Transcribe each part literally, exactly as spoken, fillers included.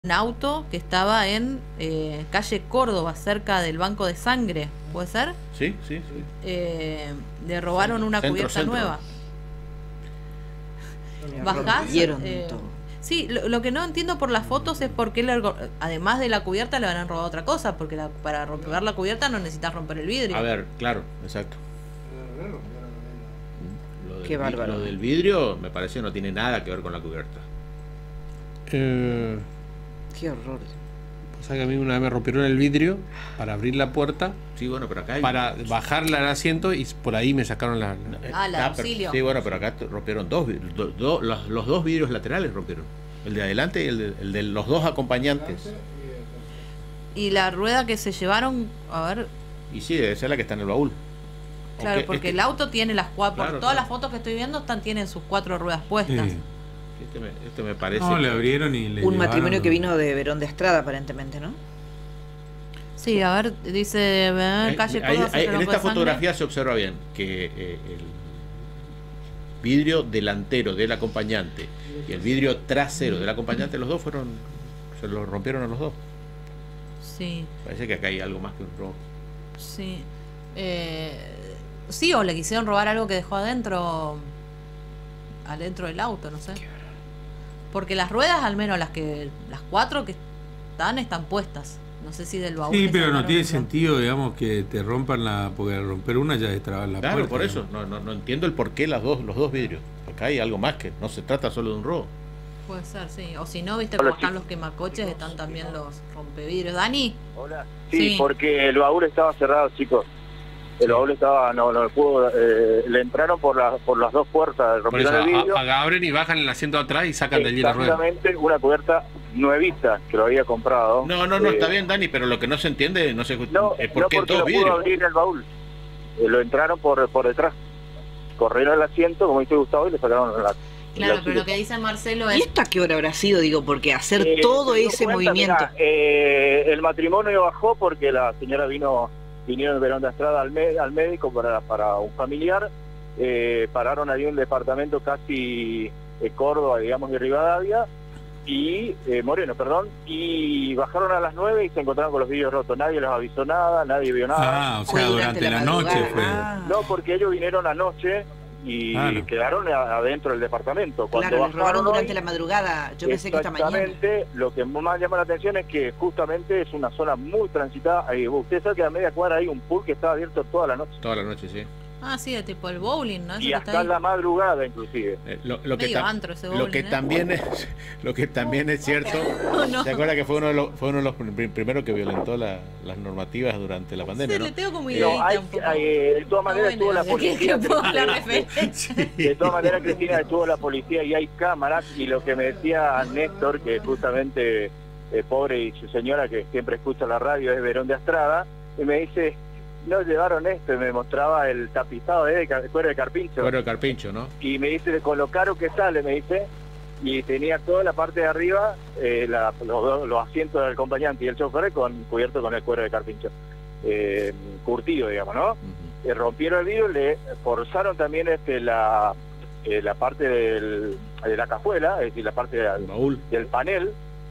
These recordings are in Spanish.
un auto que estaba en eh, calle Córdoba, cerca del Banco de Sangre, ¿puede ser? Sí, sí, sí. Eh, le robaron Centro, una centro, cubierta centro. nueva. Bajás. Eh, sí, lo, lo que no entiendo por las fotos es por qué, le, además de la cubierta, le habrán robado otra cosa, porque la, para romper la cubierta no necesitas romper el vidrio. A ver, claro, exacto. Lo del, Qué bárbaro. Lo del vidrio me parece no tiene nada que ver con la cubierta. Eh, Qué horror. o sea que a mí una vez me rompieron el vidrio para abrir la puerta, Sí, bueno, pero acá hay... para bajarla al asiento y por ahí me sacaron la... la- Eh, Ah, la ah, pero- auxilio. Sí, bueno, pero acá rompieron dos, vi- do- do- los, los dos vidrios laterales rompieron. El de adelante y el de, el de los dos acompañantes. Y la rueda que se llevaron, a ver, Y sí, debe ser la que está en el baúl. claro, Aunque porque este, el auto tiene las cuatro, Claro, por todas claro. las fotos que estoy viendo están tienen sus cuatro ruedas puestas. Sí. este, me, este me parece... No, le que- abrieron y le Un llevaron matrimonio los- que vino de Verón de Estrada, aparentemente, ¿no? Sí, a ver, dice eh, Eh, calle ahí- Córdoba, ahí- cerca del en Banco esta de Sangre. fotografía se observa bien que eh, el vidrio delantero del acompañante y el vidrio trasero del acompañante, los dos fueron, se los rompieron a los dos. Sí, Parece que acá hay algo más que un robo. sí. Eh, sí, o le quisieron robar algo que dejó adentro, adentro del auto, no sé. Porque las ruedas, al menos las que las cuatro que están, están puestas. No sé si del baúl. Sí, le pero no sacaron tiene otro. sentido, digamos, que te rompan la... Porque al romper una ya es trabar la Claro, puerta. por eso, digamos. no, no, no entiendo el por qué las dos, los dos vidrios. Acá hay algo más, que no se trata solo de un robo. Puede ser, sí. O si no, viste Hola, cómo están chicos. los quemacoches, están también los rompevidrios. Dani, Hola. Sí, Sí. porque el baúl estaba cerrado, chicos. El baúl estaba, no, no pudo, eh, le entraron por las por las dos puertas, Por eso rompieron el vidrio. a- a- abren y bajan el asiento atrás y sacan de allí la rueda. Exactamente, una cubierta nuevita que lo había comprado. No, no, no, Eh, está bien, Dani, pero lo que no se entiende, no sé No, es por no qué porque dos no pudo vidrios. abrir el baúl. Eh, lo entraron por por detrás. Corrieron el asiento, como dice Gustavo, y le sacaron la... claro, la- pero lo que dice Marcelo ¿Y es... esto a qué hora habrá sido? Digo, porque hacer Eh, todo se dio ese cuenta, movimiento... mirá, eh, el matrimonio bajó porque la señora vino, vinieron de Verón de Estrada al, me- al médico para, para un familiar, eh, pararon ahí un departamento casi de Córdoba, digamos, de Rivadavia, y eh, Moreno, perdón, y bajaron a las nueve y se encontraron con los vidrios rotos. Nadie les avisó nada, nadie vio nada. Ah, o Fue sea, durante la, noche madrugada. fue. Ah, No, porque ellos vinieron anoche y Claro. quedaron a- adentro del departamento. Cuando claro, les robaron bajaron durante hoy, la madrugada. Yo pensé que esta mañana. exactamente, lo que más llama la atención es que justamente es una zona muy transitada. Ahí, usted sabe que a media cuadra hay un pool que está abierto toda la noche. Toda la noche, sí. Ah, sí, de tipo el bowling, ¿no? Ese Y que hasta está ahí. en la madrugada, inclusive. Eh, lo, lo que Medio tam- antro ese lo bowling, que ¿eh? también es lo que también es cierto. No, no. ¿Se acuerda que fue uno de los fue uno de los prim- primeros que violentó la- las normativas durante la pandemia, Sí, ¿no? le tengo como Eh, ideita No, hay, un poco. hay, eh, de todas maneras Está estuvo la bueno, que- policía. que ponga la referencia. De todas maneras, Cristina, estuvo la policía y hay cámaras. Y lo que me decía Néstor, que justamente eh, pobre y su señora que siempre escucha la radio es Verón de Estrada, y me dice, no llevaron esto, y me mostraba el tapizado de ca- cuero de carpincho. Cuero de carpincho, ¿no? Y me dice, con lo caro que sale, me dice, y tenía toda la parte de arriba, eh, la- los, dos- los asientos del acompañante y el chofer con cubierto con el cuero de carpincho, eh, curtido, digamos, ¿no? Ujú. Eh, rompieron el vidrio, le forzaron también este la eh, la parte del, de la cajuela, es decir, la parte El del, baúl. del panel.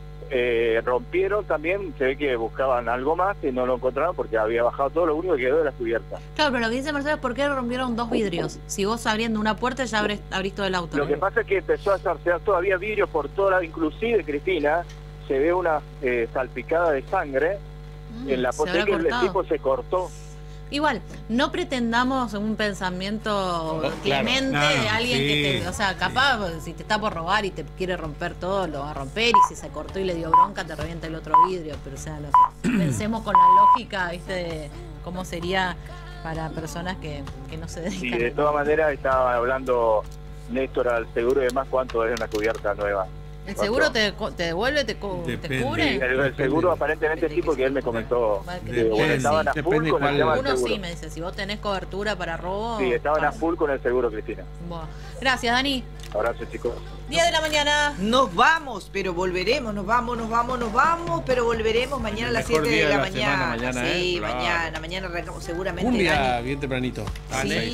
Eh, rompieron también, se ve que buscaban algo más y no lo encontraron porque había bajado todo, lo único que quedó de las cubiertas. Claro, pero lo que dice Marcelo es por qué rompieron dos vidrios. Si vos abriendo una puerta ya abrís, abrís todo el auto. Lo que pasa es que empezó a zarcear todavía vidrios por toda la, inclusive, Cristina, se ve una eh, salpicada de sangre Mm, en la se habrá potencia, el cortado. tipo se cortó. Igual, no pretendamos un pensamiento claro. clemente Claro, de alguien sí, que te, o sea, capaz si te está por robar y te quiere romper todo, lo va a romper, y si se cortó y le dio bronca, te revienta el otro vidrio, pero o sea, lo- pensemos con la lógica, ¿viste? De cómo sería para personas que, que no se Y dedican. de todas maneras estaba hablando Néstor al seguro y demás cuánto es una cubierta nueva. ¿El seguro te, co- te devuelve, te, co- te Depende. cubre? El, el seguro aparentemente sí, porque él me comentó que Depende, bueno, estaban a full depende con el cuál- tema del Uno seguro. sí, me dice, si vos tenés cobertura para robo... Sí, estaban a pasa. full con el seguro, Cristina. Buah. Gracias, Dani. Abrazo, chicos. diez de la mañana. Nos vamos, pero volveremos, nos vamos, nos vamos, nos vamos, pero volveremos mañana a las Mejor siete día de la, de la semana, mañana. mañana, Sí, ¿eh? Claro. mañana, mañana arrancamos seguramente. Un día Dani. bien tempranito. Sí.